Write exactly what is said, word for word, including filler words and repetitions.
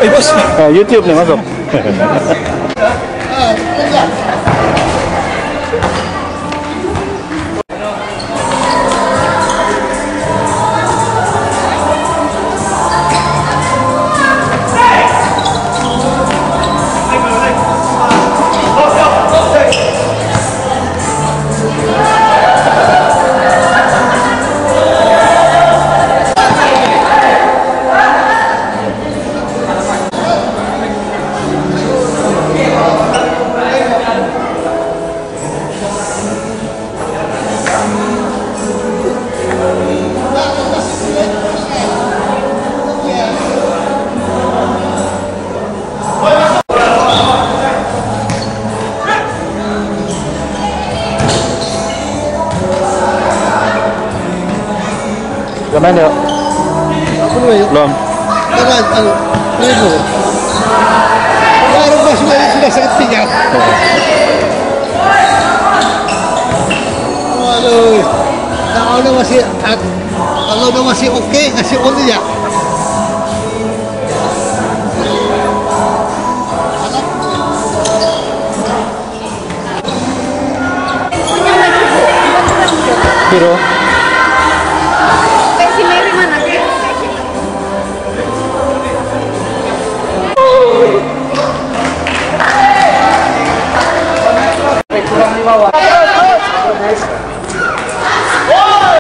Nah, YouTube nih masuk. Main yuk. Belum. Jangan, anu, itu. Baru sudah sudah sangat tinggal. Waduh, kalau udah masih, kalau udah masih oke, kasih on ya. Biru. Kurang lima watt.